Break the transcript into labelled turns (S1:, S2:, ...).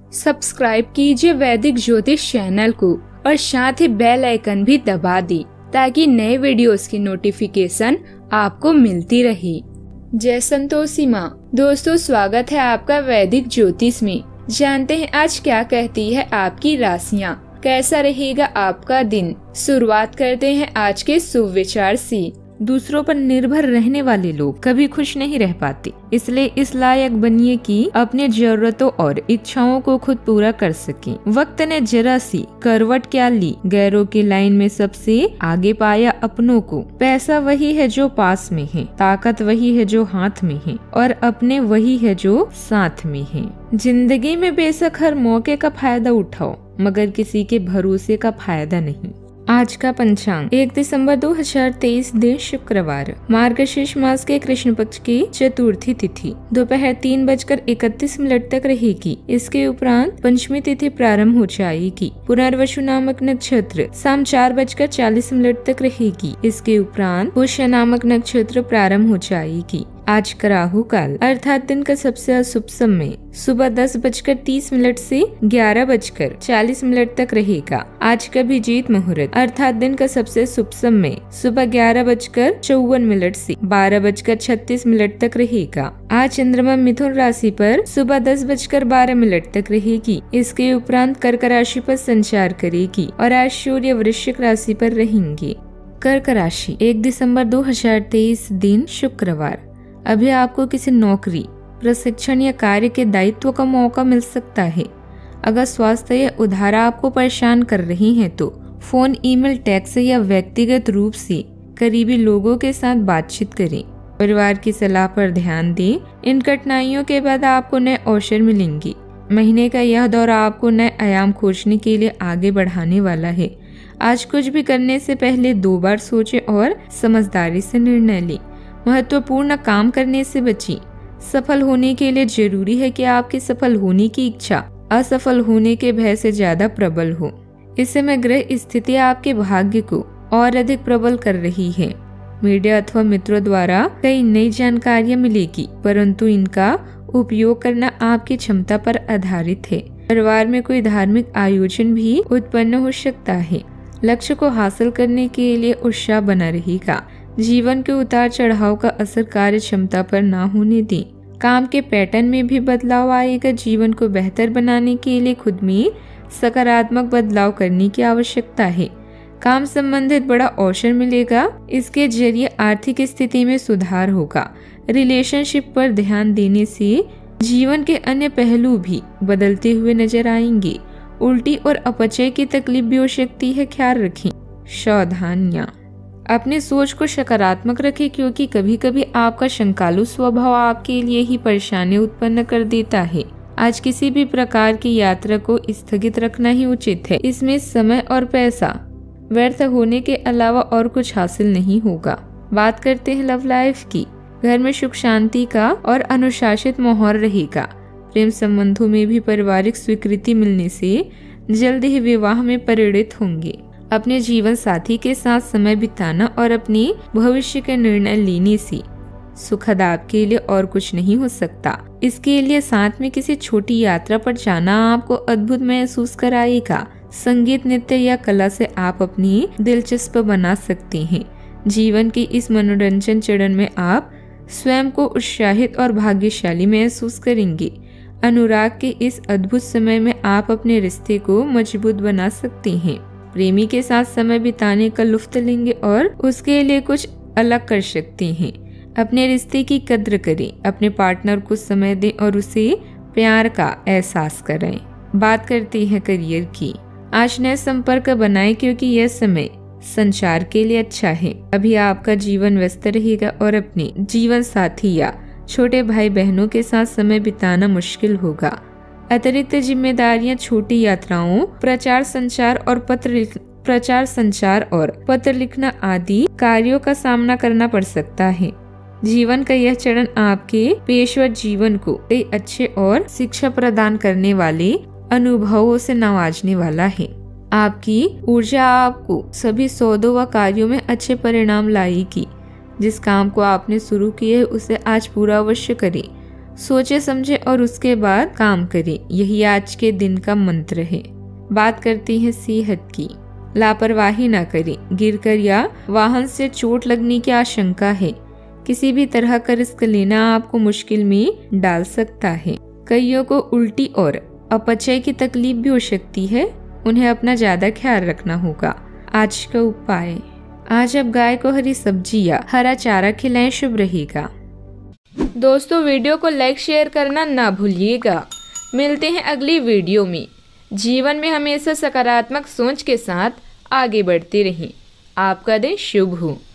S1: Subscribe कीजिए वैदिक ज्योतिष चैनल को और साथ ही बेल आइकन भी दबा दी ताकि नए वीडियोस की नोटिफिकेशन आपको मिलती रहे। जय संतोषी माँ। दोस्तों, स्वागत है आपका वैदिक ज्योतिष में। जानते हैं आज क्या कहती है आपकी राशियाँ, कैसा रहेगा आपका दिन। शुरुआत करते हैं आज के शुभ विचार से। दूसरों पर निर्भर रहने वाले लोग कभी खुश नहीं रह पाते, इसलिए इस लायक बनिए कि अपनी जरूरतों और इच्छाओं को खुद पूरा कर सकें। वक्त ने जरा सी करवट क्या ली, गैरों की लाइन में सबसे आगे पाया अपनों को। पैसा वही है जो पास में है, ताकत वही है जो हाथ में है, और अपने वही है जो साथ में है। जिंदगी में बेशक हर मौके का फायदा उठाओ, मगर किसी के भरोसे का फायदा नहीं। आज का पंचांग 1 दिसंबर 2023 दिन शुक्रवार, मार्गशीर्ष मास के कृष्ण पक्ष की चतुर्थी तिथि दोपहर 3:31 तक रहेगी। इसके उपरांत पंचमी तिथि प्रारंभ हो जाएगी। पुनर्वसु नामक नक्षत्र शाम 4:40 तक रहेगी। इसके उपरांत पुष्य नामक नक्षत्र प्रारंभ हो जाएगी। आज का राहु काल अर्थात दिन का सबसे अशुभ समय सुबह 10:30 से 11:40 तक रहेगा। आज का अभिजीत मुहूर्त अर्थात दिन का सबसे शुभ समय सुबह 11:54 से 12:36 तक रहेगा। आज चंद्रमा मिथुन राशि पर सुबह 10:12 तक रहेगी। इसके उपरांत कर्क राशि पर संचार करेगी और आज सूर्य वृश्चिक राशि पर रहेंगे। कर्क राशि 1 दिसंबर 2023 दिन शुक्रवार, अभी आपको किसी नौकरी, प्रशिक्षण या कार्य के दायित्व का मौका मिल सकता है। अगर स्वास्थ्य या उधार आपको परेशान कर रही हैं तो फोन, ईमेल, टेक्स्ट या व्यक्तिगत रूप से करीबी लोगों के साथ बातचीत करें। परिवार की सलाह पर ध्यान दें। इन कठिनाइयों के बाद आपको नए अवसर मिलेंगे। महीने का यह दौर आपको नए आयाम खोजने के लिए आगे बढ़ाने वाला है। आज कुछ भी करने से पहले 2 बार सोचें और समझदारी से निर्णय लें। महत्वपूर्ण काम करने से बचें। सफल होने के लिए जरूरी है कि आपकी सफल होने की इच्छा असफल होने के भय से ज्यादा प्रबल हो। इस समय ग्रह स्थिति आपके भाग्य को और अधिक प्रबल कर रही है। मीडिया अथवा मित्रों द्वारा कई नई जानकारियां मिलेगी, परंतु इनका उपयोग करना आपकी क्षमता पर आधारित है। परिवार में कोई धार्मिक आयोजन भी उत्पन्न हो सकता है। लक्ष्य को हासिल करने के लिए उत्साह बना रहेगा। जीवन के उतार चढ़ाव का असर कार्य क्षमता पर ना होने दें। काम के पैटर्न में भी बदलाव आएगा। जीवन को बेहतर बनाने के लिए खुद में सकारात्मक बदलाव करने की आवश्यकता है। काम संबंधित बड़ा अवसर मिलेगा। इसके जरिए आर्थिक स्थिति में सुधार होगा। रिलेशनशिप पर ध्यान देने से जीवन के अन्य पहलू भी बदलते हुए नजर आएंगे। उल्टी और अपचय की तकलीफ भी हो सकती है, ख्याल रखें। सावधानियां, अपनी सोच को सकारात्मक रखें, क्योंकि कभी कभी आपका शंकालु स्वभाव आपके लिए ही परेशानी उत्पन्न कर देता है। आज किसी भी प्रकार की यात्रा को स्थगित रखना ही उचित है। इसमें समय और पैसा व्यर्थ होने के अलावा और कुछ हासिल नहीं होगा। बात करते हैं लव लाइफ की। घर में सुख शांति का और अनुशासित माहौल रहेगा। प्रेम संबंधों में भी पारिवारिक स्वीकृति मिलने से जल्द ही विवाह में परिणित होंगे। अपने जीवन साथी के साथ समय बिताना और अपने भविष्य के निर्णय लेने से सुखद आपके लिए और कुछ नहीं हो सकता। इसके लिए साथ में किसी छोटी यात्रा पर जाना आपको अद्भुत महसूस कराएगा। संगीत, नृत्य या कला से आप अपनी दिलचस्प बना सकते हैं। जीवन के इस मनोरंजन चरण में आप स्वयं को उत्साहित और भाग्यशाली महसूस करेंगे। अनुराग के इस अद्भुत समय में आप अपने रिश्ते को मजबूत बना सकते हैं। प्रेमी के साथ समय बिताने का लुत्फ लेंगे और उसके लिए कुछ अलग कर सकते हैं। अपने रिश्ते की कद्र करें। अपने पार्टनर को समय दें और उसे प्यार का एहसास कराएं। बात करते हैं करियर की। आज नए संपर्क बनाएं, क्योंकि यह समय संचार के लिए अच्छा है। अभी आपका जीवन व्यस्त रहेगा और अपने जीवन साथी या छोटे भाई बहनों के साथ समय बिताना मुश्किल होगा। अतिरिक्त जिम्मेदारियां, छोटी यात्राओं, प्रचार संचार और पत्र लिखना आदि कार्यों का सामना करना पड़ सकता है। जीवन का यह चरण आपके पेशेवर जीवन को कई अच्छे और शिक्षा प्रदान करने वाले अनुभवों से नवाजने वाला है। आपकी ऊर्जा आपको सभी सौदों व कार्यों में अच्छे परिणाम लाएगी। जिस काम को आपने शुरू किया है उसे आज पूरा अवश्य करें। सोचे समझे और उसके बाद काम करें, यही आज के दिन का मंत्र है। बात करते हैं सेहत की। लापरवाही ना करें। गिरकर या वाहन से चोट लगने की आशंका है। किसी भी तरह का रिस्क लेना आपको मुश्किल में डाल सकता है। कईयों को उल्टी और अपचय की तकलीफ भी हो सकती है, उन्हें अपना ज्यादा ख्याल रखना होगा। आज का उपाय, आज आप गाय को हरी सब्जी या हरा चारा खिलाएं, शुभ रहेगा। दोस्तों, वीडियो को लाइक शेयर करना ना भूलिएगा। मिलते हैं अगली वीडियो में। जीवन में हमेशा सकारात्मक सोच के साथ आगे बढ़ते रहें। आपका दिन शुभ हो।